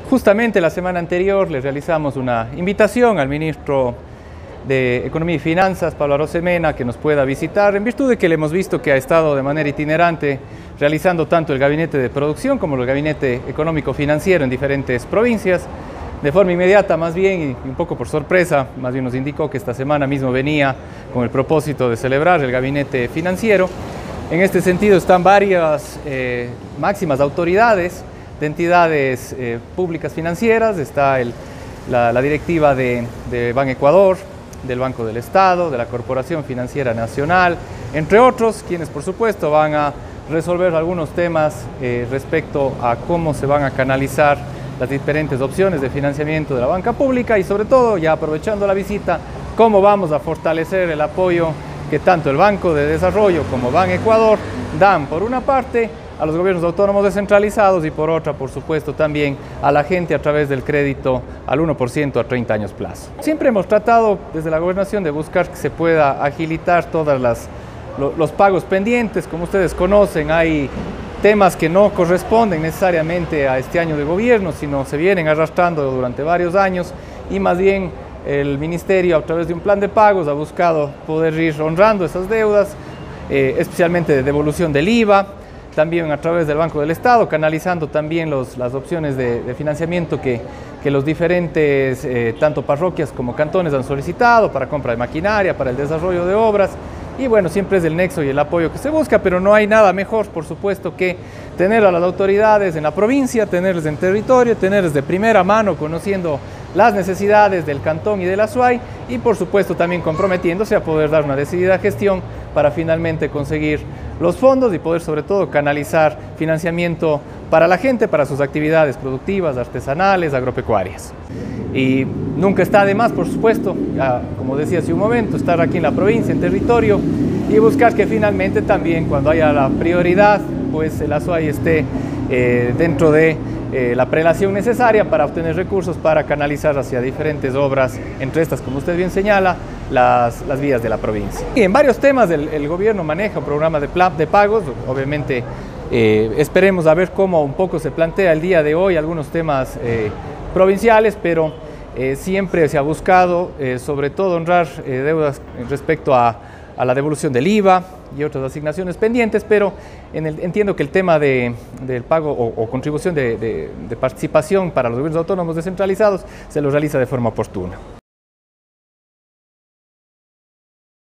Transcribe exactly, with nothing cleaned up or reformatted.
Justamente la semana anterior le realizamos una invitación al ministro de Economía y Finanzas, Pablo Arosemena, que nos pueda visitar, en virtud de que le hemos visto que ha estado de manera itinerante realizando tanto el gabinete de producción como el gabinete económico-financiero en diferentes provincias. De forma inmediata, más bien, y un poco por sorpresa, más bien nos indicó que esta semana mismo venía con el propósito de celebrar el gabinete financiero. En este sentido están varias eh, máximas autoridades de entidades eh, públicas financieras. Está el, la, la directiva de, de Banecuador, del Banco del Estado, de la Corporación Financiera Nacional, entre otros, quienes por supuesto van a resolver algunos temas eh, respecto a cómo se van a canalizar las diferentes opciones de financiamiento de la banca pública y sobre todo, ya aprovechando la visita, cómo vamos a fortalecer el apoyo que tanto el Banco de Desarrollo como Banecuador dan por una parte a los gobiernos autónomos descentralizados y por otra, por supuesto, también a la gente a través del crédito al uno por ciento a treinta años plazo. Siempre hemos tratado desde la gobernación de buscar que se pueda agilitar todos los pagos pendientes. Como ustedes conocen, hay temas que no corresponden necesariamente a este año de gobierno, sino se vienen arrastrando durante varios años y más bien el Ministerio, a través de un plan de pagos, ha buscado poder ir honrando esas deudas, eh, especialmente de devolución del I V A, también a través del Banco del Estado, canalizando también los, las opciones de, de financiamiento que, que los diferentes, eh, tanto parroquias como cantones han solicitado para compra de maquinaria, para el desarrollo de obras. Y bueno, siempre es el nexo y el apoyo que se busca, pero no hay nada mejor, por supuesto, que tener a las autoridades en la provincia, tenerles en territorio, tenerles de primera mano, conociendo las necesidades del cantón y de la SUAY y, por supuesto, también comprometiéndose a poder dar una decidida gestión para finalmente conseguir los fondos y poder, sobre todo, canalizar financiamiento para la gente, para sus actividades productivas, artesanales, agropecuarias. Y nunca está de más, por supuesto, ya, como decía hace un momento, estar aquí en la provincia, en territorio, y buscar que finalmente también, cuando haya la prioridad, pues la SUAY esté eh, dentro de eh, la prelación necesaria para obtener recursos para canalizar hacia diferentes obras, entre estas, como usted bien señala, las, las vías de la provincia. Y en varios temas el, el gobierno maneja un programa de, plan, de pagos, obviamente eh, esperemos a ver cómo un poco se plantea el día de hoy algunos temas eh, provinciales, pero eh, siempre se ha buscado, eh, sobre todo, honrar eh, deudas respecto a, a la devolución del I V A y otras asignaciones pendientes, pero en el, entiendo que el tema de, del pago o, o contribución de, de, de participación para los gobiernos autónomos descentralizados se lo realiza de forma oportuna.